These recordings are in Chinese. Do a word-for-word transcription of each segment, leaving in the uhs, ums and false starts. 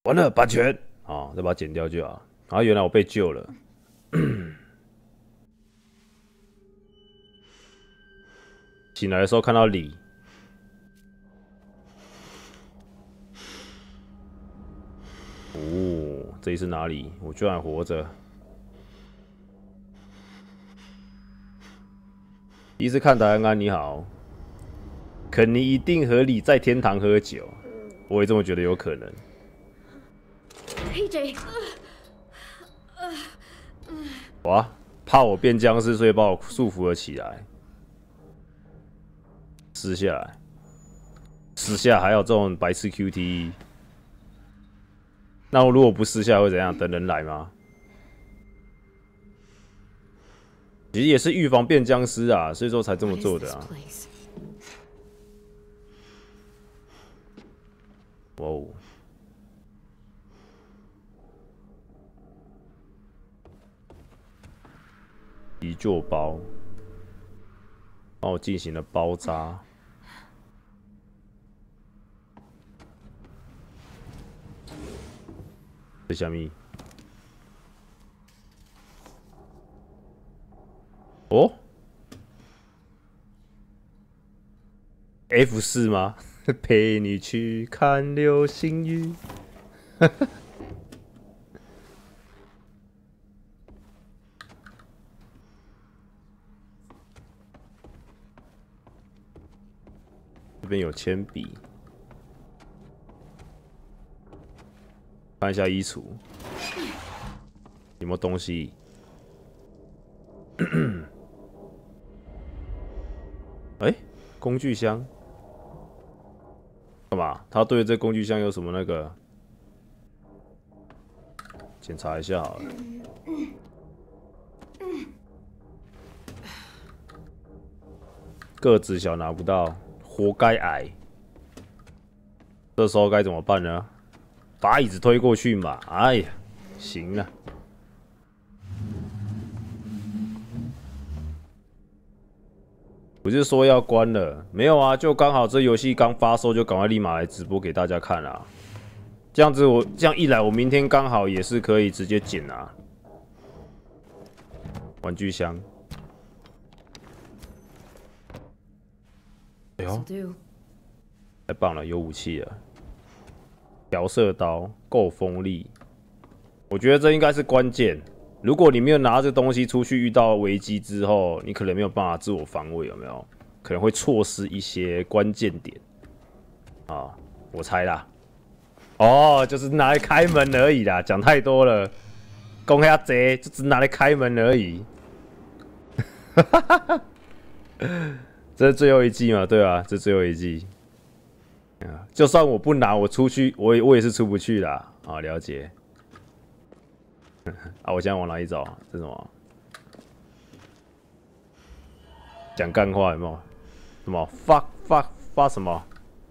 完了，版权啊、哦，再把它剪掉就好。然后原来我被救了。醒来的时候看到李，哦，这里是哪里？我居然活着。第一次看达安安，你好，肯尼一定和李在天堂喝酒，我也这么觉得有可能。 A J， 哇，怕我变僵尸，所以把我束缚了起来。撕下来，撕下还有这种白痴 Q T。那我如果不撕下会怎样？等人来吗？其实也是预防变僵尸啊，所以说才这么做的啊。哇哦！急救包，帮我进行了包扎。这虾米？哦 ，F 四吗？陪你去看流星雨。这边有铅笔，看一下衣橱，有没有东西？哎、欸，工具箱，干嘛？他对这工具箱有什么那个？检查一下好了。个子小拿不到，活该矮。这时候该怎么办呢？把椅子推过去嘛。哎呀，行了。不是说要关了，没有啊，就刚好这游戏刚发售，就赶快立马来直播给大家看啦。这样子我这样一来，我明天刚好也是可以直接剪啊。玩具箱，哎呦，太棒了，有武器了。调色刀够锋利，我觉得这应该是关键。如果你没有拿这东西出去，遇到危机之后，你可能没有办法自我防卫，有没有？可能会错失一些关键点啊，我猜啦。哦，就是拿来开门而已啦，讲太多了，讲遐济，就只拿来开门而已。这是最后一季嘛？对啊，这是最后一季。就算我不拿，我出去，我也我也是出不去啦。啊，了解。啊，我现在往哪里走？这是什么？讲干话有没有？什么 fuck fuck fuck 什么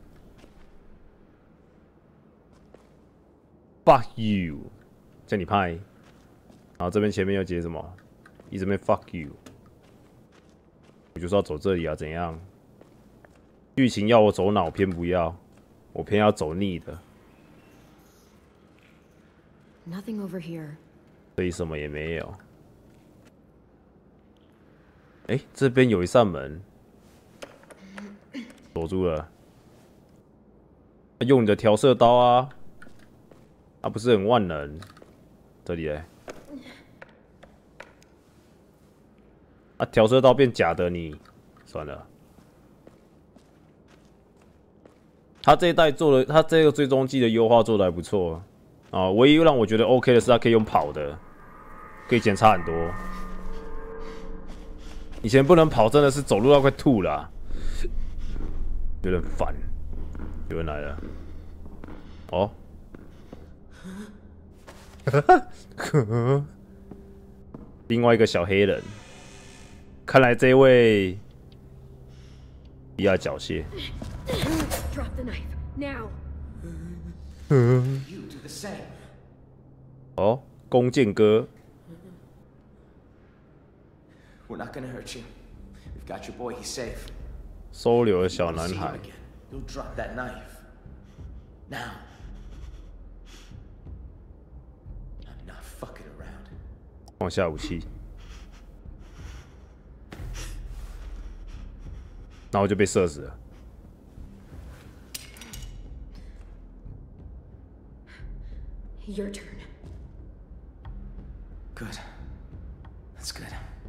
？fuck you， 叫你拍。然后这边前面又接什么？一直没 fuck you。我就是要走这里啊，怎样？剧情要我走哪，我偏不要，我偏要走逆的。 Nothing over here. 所以什么也没有。哎、欸，这边有一扇门，锁住了。用你的调色刀啊，啊不是很万能。这里嘞，啊调色刀变假的你，算了。他这一代做的，他这个最终季的优化做的还不错啊。唯一让我觉得 OK 的是，它可以用跑的。可以检查很多，以前不能跑，真的是走路到快吐了、啊，有点烦。有人来了，哦，另外一个小黑人，看来这位比较缴械。哦，弓箭哥。 We're not gonna hurt you. We've got your boy. He's safe. 收留了小男孩。 You'll drop that knife. Now. fucking around. 放下武器，然后就被射死了。 Your turn. Good. That's good.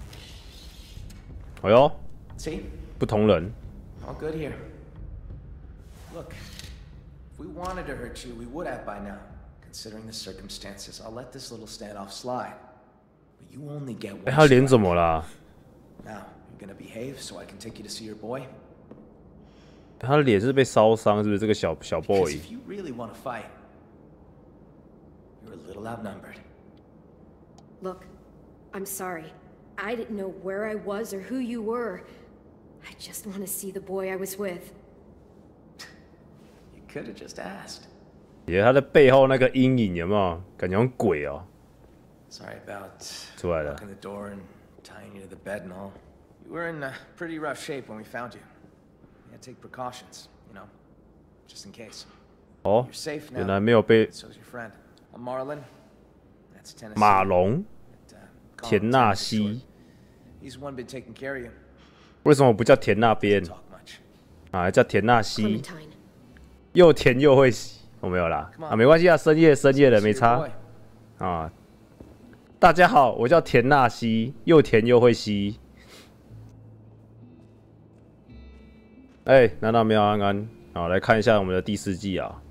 哎呦， See? 不同人， All good here. Look, if we wanted to hurt you, we would have by now. Considering the circumstances, I'll let this little standoff slide. But you only get 哎， one 他脸 strike. 怎么啦？ Now, you're gonna behave so I can take you to see your boy? 他的脸是被烧伤，是不是？这个小小 Because boy， if you really want to fight, you're a little outnumbered. Look, I'm sorry. I didn't know where I was or who you were. I just want to see the boy I was with. You could have just asked. 耶，他的背后那个阴影有没有？感觉像鬼哦。 Sorry about 出来了。 locking the door and tying you to the bed and all. You were in uh, pretty rough shape when we found you. We had to take precautions, you know, just in case. 哦 You're，safe 原 now. 来没有被 So's your friend. I'm Marlon. That's Tennessee. 马龙 But, uh, call 田 him 纳 Tennessee 西， short. He's the one been taking care of you. 为什么不叫田那边 Talk much. 啊？叫田纳西， Clementine. 又甜又会洗。我、没有啦，啊，没关系啊，深夜深夜的没 See your 差 boy. 啊。大家好，我叫田纳西，又甜又会吸。哎，难道没有安安？好，来看一下我们的第四季啊。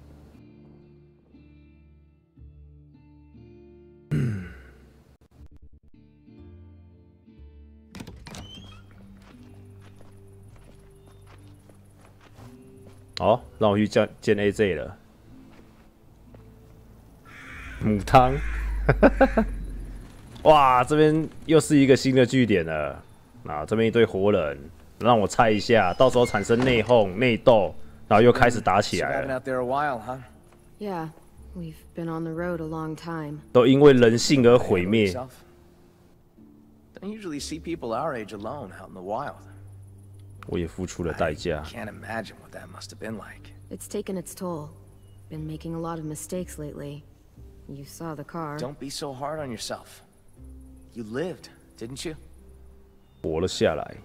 好，让我去见见 A J 了。母汤，哇，这边又是一个新的据点了。啊，这边一堆活人，让我猜一下，到时候产生内讧、内斗，然后又开始打起来 Surviving 了。 out there a while, huh? Yeah, we've been on the road a long time. 都因为人性而毁 Handle 灭。 yourself? Don't usually see people our age alone out in the wild. 我也付出了代 I 价。 can't imagine what that must have been like. It's taken its toll. Been making a lot of mistakes lately. You saw the car. Don't be so hard on yourself. You lived, didn't you? 活了下来。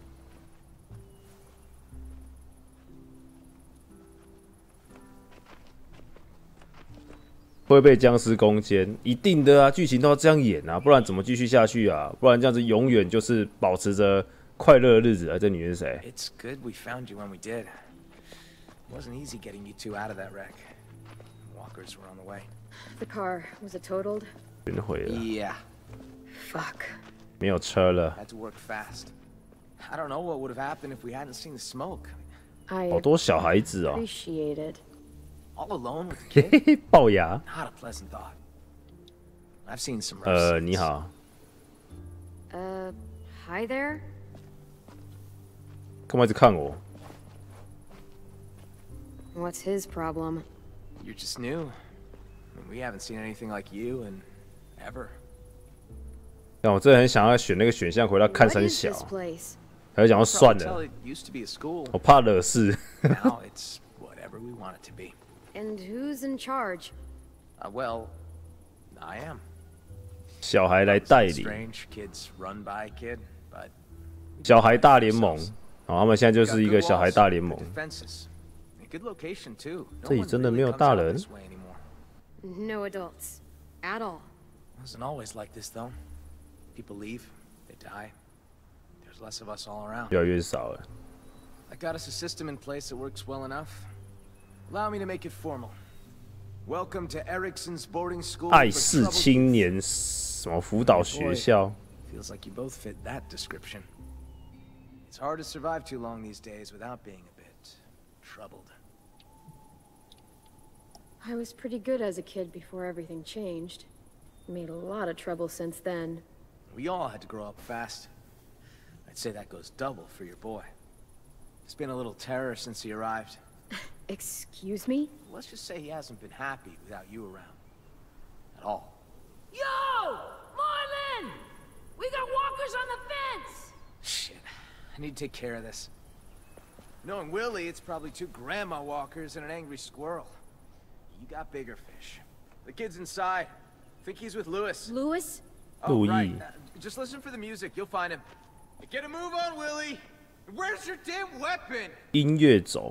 会被僵尸攻坚，一定的啊！剧情都要这样演啊，不然怎么继续下去啊？不然这样子永远就是保持着快乐的日子啊！这女人是谁？ It's good we found you when we did. It wasn't easy getting you two out of that wreck. Walkers were on the way. The car, was it totaled? 全毁了， Yeah, Fuck. 没有车了， had to work fast. I don't know what would have happened if we hadn't seen the smoke. I 好多小孩子哦， appreciate it. All alone with the 嘿 kid? 嘿嘿，龅牙。 Not a pleasant thought. I've seen some rough 呃， scenes. 你好， Uh, hi there? 干嘛一直看我？ What's his problem? You're just new. I mean, we haven't seen anything like you in ever. 但我真的很想要选那个选项回到看 What 山 is 小， this place? 还是讲说 Probably 算 tell 了， it used to be a school. 我怕惹事。 Now it's whatever we want it to be. And who's in charge? Uh, well, I am. 小孩来带 Sounds 领 strange, kids run by kid, but 小孩大联盟，哦，他们现在就 got 是一 good 个小孩 walls, 大联盟 good。defenses. A good location too. No 这里 one 真的 really 没有 comes 大 out 人 this way anymore. No adults. At all. Wasn't always like this though. People leave, they die. There's less of us all around. 越来越少了。 I got us a system in place that works well enough. Allow me to make it formal. Welcome to Erickson's boarding school. 爱 for 视 troubled 青 youth. 年什么辅导学校？ Feels like you both fit that description. It's hard to survive too long these days without being a bit troubled. I was pretty good as a kid before everything changed. Made a lot of trouble since then. We all had to grow up fast. I'd say that goes double for your boy. He's been a little terror since he arrived. Excuse me? Let's just say he hasn't been happy without you around. At all. Yo! Marlin! We got walkers on the fence! Shit. I need to take care of this. Knowing Willie, it's probably two grandma walkers and an angry squirrel. You got bigger fish. The kid's inside. think he's with Lewis. Lewis? Oh, right. Louis. Uh, just listen for the music. You'll find him. Get a move on, Willie. Where's your damn weapon? 音乐轴，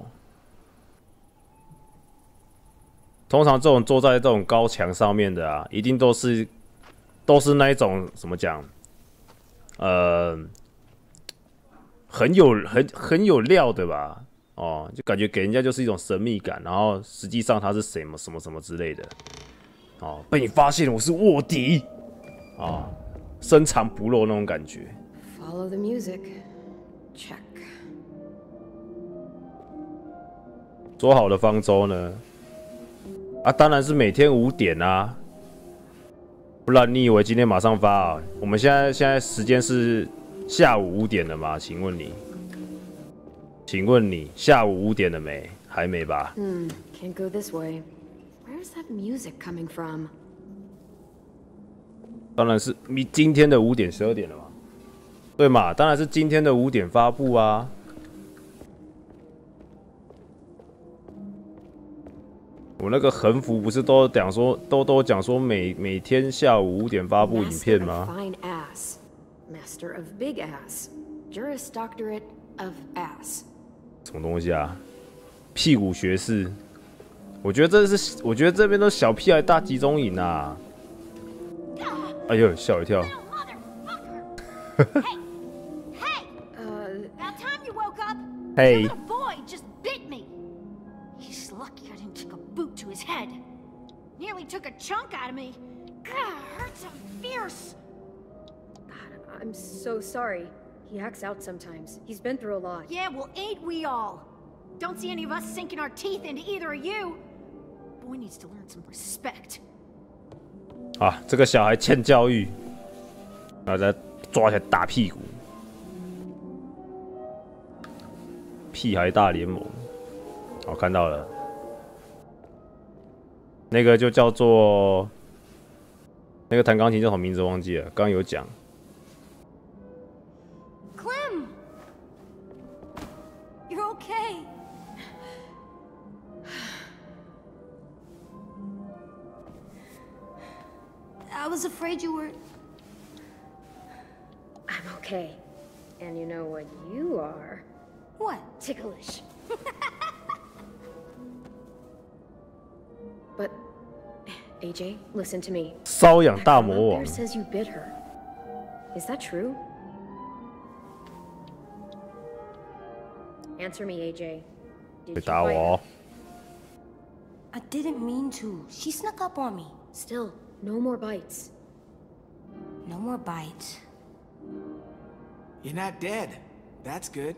通常这种坐在这种高墙上面的啊，一定都是都是那一种怎么讲？呃，很有很很有料的吧？哦，就感觉给人家就是一种神秘感，然后实际上他是什么什么什么之类的。哦，被你发现我是卧底，哦，深藏不露那种感觉。 Follow the music. Check. 说好的方舟呢？啊，当然是每天五点啊，不然你以为今天马上发啊？我们现在现在时间是下午五点了吗？请问你，请问你下午五点了没？还没吧？ Hmm, can't go this way. Where's that music coming from? 当然是你今天的五点十二点了嘛，对嘛？当然是今天的五点发布啊。 我那个横幅不是都讲说，都都讲说每每天下午五点发布影片 Master 吗？ of fine ass. Master of big ass. Juris Doctorate of ass. 什么东西啊？屁股学士？我觉得这是，我觉得这边都小屁孩大集中营啊！哎呦，吓我一跳！ Hey! Hey! Uh, About time you woke up! Hey. That little boy just bit me! He's lucky I didn't take a boot to his head. Nearly took a chunk out of me. God, hurts him fierce. God, I'm so sorry. He acts out sometimes. He's been through a lot. Yeah, well, ain't we all? Don't see any of us sinking our teeth into either of you. Boy needs to learn some respect. 啊，这个小孩欠教育，然后再抓起来打屁股。屁孩大联盟，我、哦、看到了，那个就叫做那个弹钢琴叫什么名字忘记了，刚刚有讲。 Clem! You're okay. I was afraid you were... I'm okay. And you know what you are? What? Ticklish. But, A J, listen to me. 瘙痒大 That girl 魔 out 王 there，says you bit her. Is that true? Answer me, A J. 别 Did you 打我 bite 哦 her?！ I didn't mean to. She snuck up on me. Still, no more bites. No more bites. You're not dead. That's good.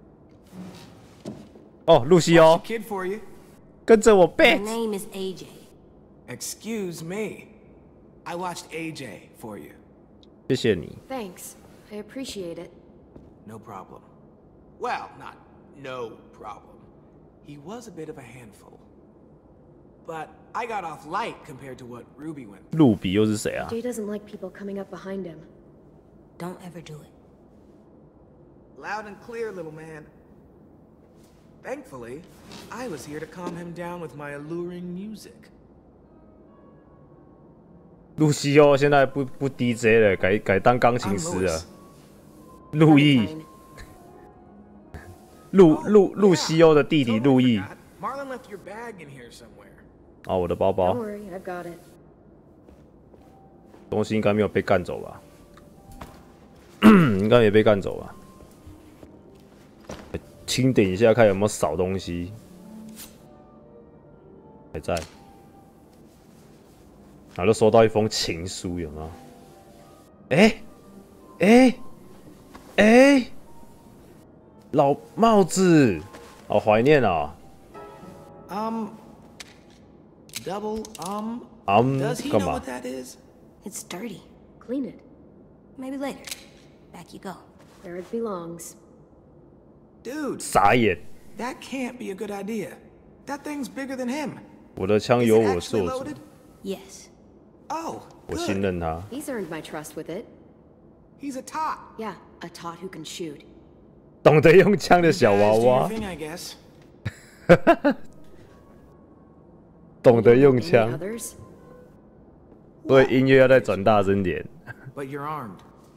哦，露西 Watch 哦 the，kid for you. 跟着我 My bet。 name is A J. Excuse me. I watched A J for you. 谢谢你。 Thanks. I appreciate it. No problem. Well, not no problem. He was a bit of a handful. But I got off light compared to what Ruby went through. 露比又是谁啊？ Jay doesn't like people coming up behind him. Don't ever do it. Loud and clear, little man. Thankfully, I was here to calm him down with my alluring music. 露西哦，现在不不 D J 了，改改当钢琴 I'm 师了 Louis.。 路易， Fine. 露 Oh, 露露 yeah. 西欧的弟弟 Totally 路易。 forgot. Marlon left your bag in here somewhere. 哦，我的包包 Don't worry, I've got it. 东西应该没有被干走吧？应该没被干走吧？清点一下，看有没有少东西。还在。然后就收到一封情书，有没有？哎哎哎，老帽子，好怀念啊！ Um. Double, um. 啊，嗯 Does he 干 know 嘛 what？that is? It's dirty. Clean it. Maybe later. Back you go. Where it belongs. Dude, 傻眼， that can't be a good idea. That thing's bigger than him. 我的枪 Is 由 it 我 actually 做主 loaded?， Yes. Oh, 我信 good. 任他。 He's earned my trust with it. He's a tot. Yeah, a tot who can shoot. 懂得用枪的小娃 Guys do your 娃， thing, I guess. 懂得用 Any 枪。 others? 所以音乐要再转大声点。 But you're armed.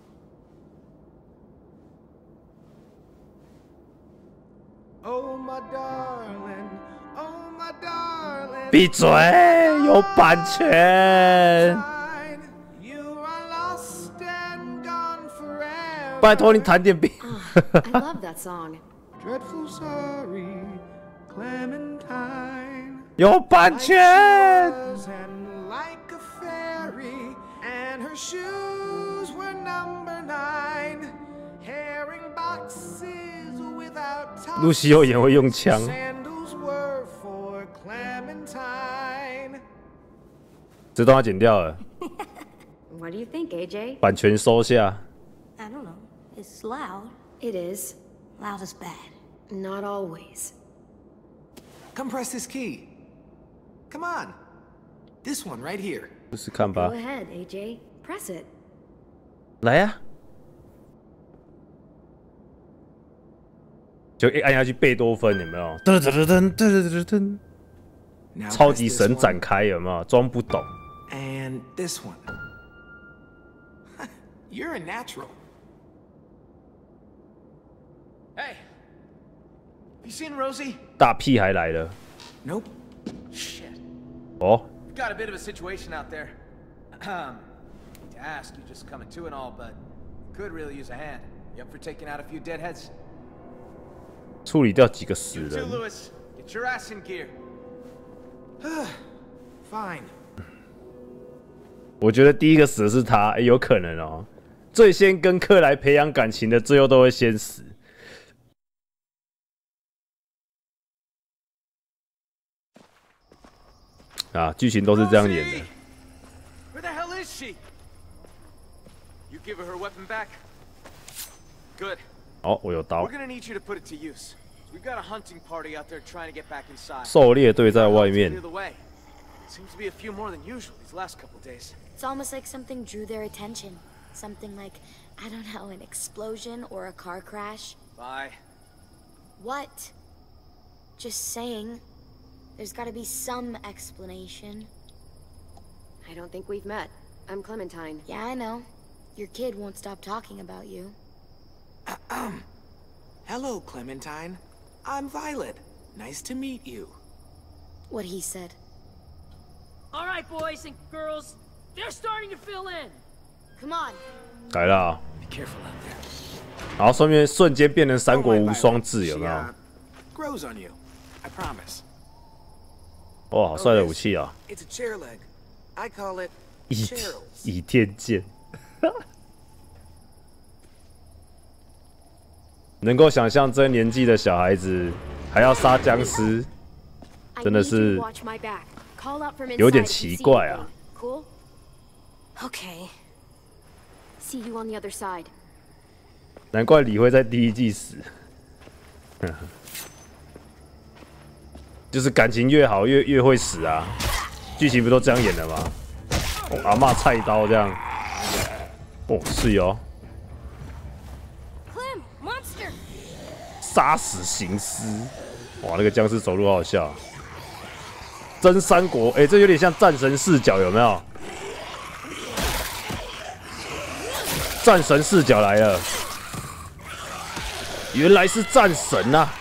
Oh my darling, oh my darling. 闭嘴，有版权。 You are lost and gone forever. 拜托你弹点 B。 I love that song. Dreadful sorry, Clementine. 有版权。 And like a fairy, and her shoes were number nine. Herring boxes without tops. 露西欧也会用枪。 Sandals were for Clementine. 这段要剪掉了， What do you think, A J? 版权收下。 I don't know. It's loud. It is. Loud is bad. Not always. Come press this key. Come on. This one right here. 试试看 Go 吧。 ahead, A J. Press it. 来呀、啊！就一按下去，贝多芬有没有？噔噔噔噔噔噔噔， Now 超 press 级 this 神 one. 展开有没有？装不懂。 And this one. You're a natural. Hey, you seen Rosie? 大屁孩来了 Nope. Shit. 哦！ Got a bit of a situation out there. Um, to ask, you just coming to and all, but could really use a hand. You up for taking out a few deadheads? 处理掉几个死 You too, 人。 Lewis. Get your ass in gear. Fine. 我觉得第一个死的是他，欸、有可能哦。最先跟克莱培养感情的，最后都会先死。啊，剧情都是这样演的。 Rosie! Where the hell is she? You give her her weapon back? Good. 哦，我有刀 We're。gonna need you to put it to use. We've got a hunting party out there trying to get back inside. 狩猎队在外面 Clear。the way. Seems to be a few more than usual these last couple days. It's almost like something drew their attention. Something like, I don't know, an explosion or a car crash. Bye. What? Just saying. There's gotta be some explanation. I don't think we've met. I'm Clementine. Yeah, I know. Your kid won't stop talking about you. Hello, Clementine. I'm Violet. Nice to meet you. What he said. All right, boys and girls, they're starting to fill in. Come on. 来了啊， Be careful out there. 然后顺便瞬间变成三 Don't 国 worry, 无 Violet. 双志，有 She, 没有？ uh, grows on you. I promise. 哇，好帅的武器啊！ It's a chair leg. I call it 倚 Cheryl's. 倚天剑。能够想象这年纪的小孩子还要杀僵尸， I 真的 need you 是 to watch my back. Call out from inside 有点 if you 奇 see 怪啊。 anything. Cool? Okay. See you on the other side. 难怪李会在第一季死。就是感情越好越越会死啊，剧情不都这样演的吗？哦、阿嬷菜刀这样，哦是哦， Clem, monster! 杀死行尸，哇那个僵尸走路好好笑、啊。真三国，哎、欸，这有点像战神视角，有没有？战神视角来了，原来是战神啊！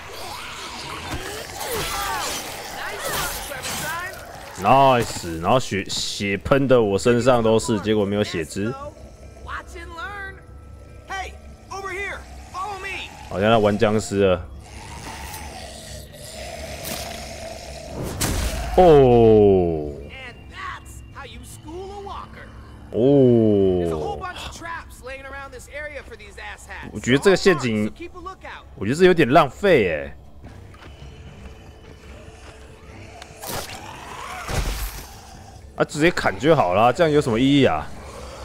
Nice， 然后血血喷的我身上都是，结果没有血汁， Watch and learn. Hey, over here. Follow me. 好像在玩僵尸了。哦 And that's how you school a walker. There's a whole 哦， bunch of traps laying around this area for these asshats. 我觉得这个陷阱 So keep a lookout. 我觉得这有点浪费耶。啊，直接砍就好了，这样有什么意义啊？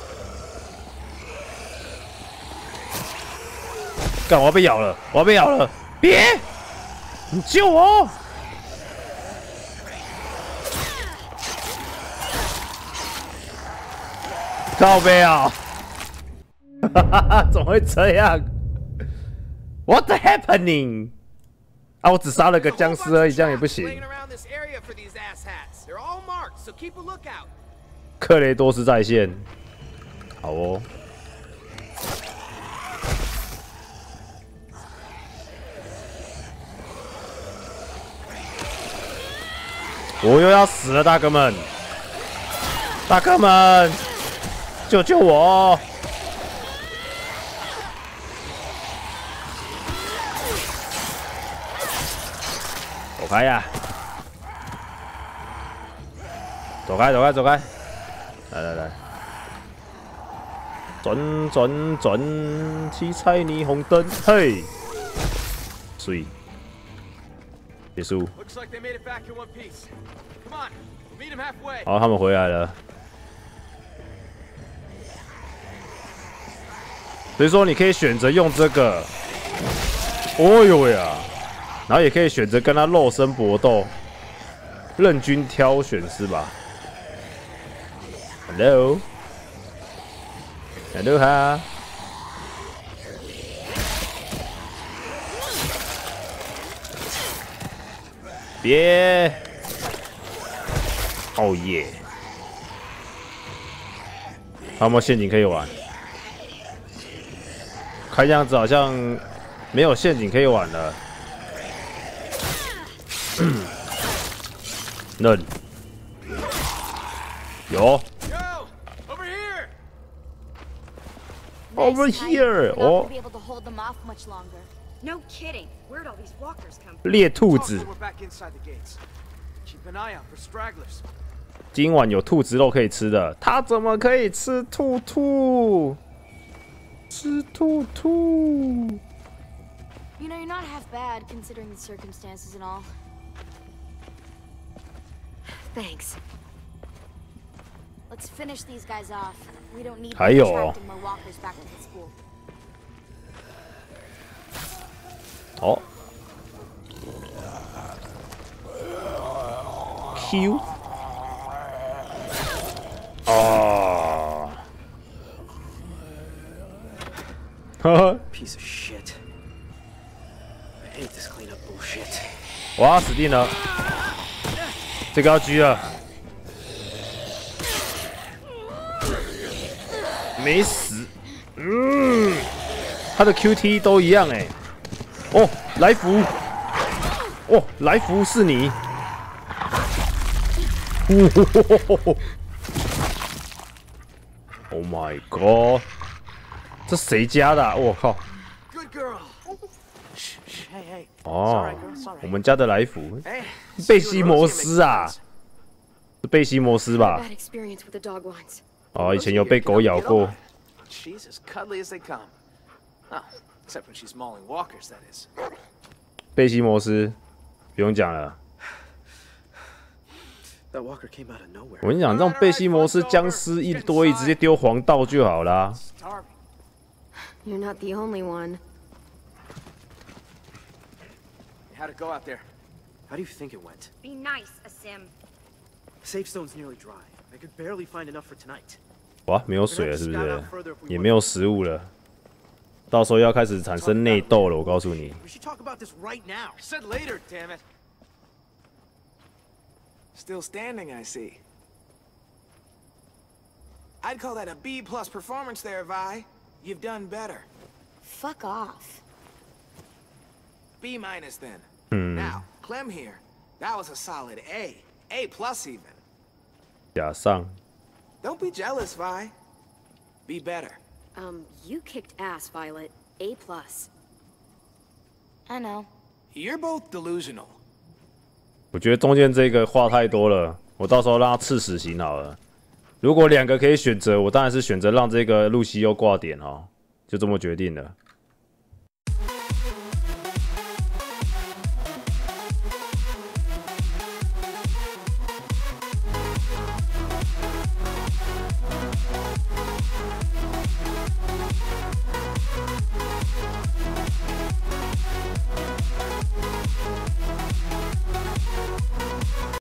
干，我要被咬了，我要被咬了！别，你救我！靠背啊！哈哈哈，怎么会这样 ？What happening？ 啊，我只杀了个僵尸而已，这样也不行。 Laying around this area for these asshats. They're all marked, so keep a lookout. 克雷多斯在线，好哦。我又要死了，大哥们！大哥们，救救我！走开呀！走开，走开，走开！来来来，转转转，七彩霓虹灯，嘿，水，结束。好，他们回来了。所以说，你可以选择用这个，哦呦喂啊！然后也可以选择跟他肉身搏斗，任君挑选是吧 ？Hello，Hello 哈，别，哦耶！还有没有陷阱可以玩？看样子好像没有陷阱可以玩了。嫩，有 ，over here， 哦， No kidding. Where'd all these walkers come from? 猎兔子，今晚有兔子肉可以吃的，他怎么可以吃兔兔？吃兔兔。 You know, you're not half bad considering the circumstances and all. Thanks. Let's finish these guys off. We don't need 还有 attracting more walkers back to the school. 哦 ，Q， 啊，呵呵 Piece of shit. I hate this cleanup bullshit. 哇，死定了！这个要狙了，没死。嗯，他的 Q T 都一样哎。哦，来福，哦，来福是你。Oh my god！ 这谁家的、啊？我靠！ Good girl. Shh, shh, hey, hey. 哦 Sorry, girl, sorry. 我们家的来福， Hey, 贝西摩斯啊，是贝西摩斯吧？ Bad experience with the dog once. 哦，以前有被狗咬过。 She's as cuddly as they come. Oh, except when she's mauling walkers, that is. 贝西摩斯，不用讲了。 That walker came out of nowhere. 我跟你讲，这种贝西摩斯僵尸一堆，直接丢黄道就好啦。 You're not the only one. How'd it go out there? How do you think it went? Be nice, Asim. Safe stone's nearly dry. I could barely find enough for tonight. 哇，没有水了是不是？也没有食物了，到时候要开始产生内斗了。我告诉你。 We should talk about this right now. I said later, damn it. Still standing, I see. I'd call that a B plus performance there, Vi. You've done better. Fuck off. B minus then. Hmm. Now, Clem here. That was a solid A. A plus even. 加上 Don't be jealous, Vi. Be better. Um, you kicked ass, Violet. A plus. I know. You're both delusional. 我觉得中间这个话太多了，我到时候让他刺死刑好了。如果两个可以选择，我当然是选择让这个露西欧挂点哦，就这么决定了。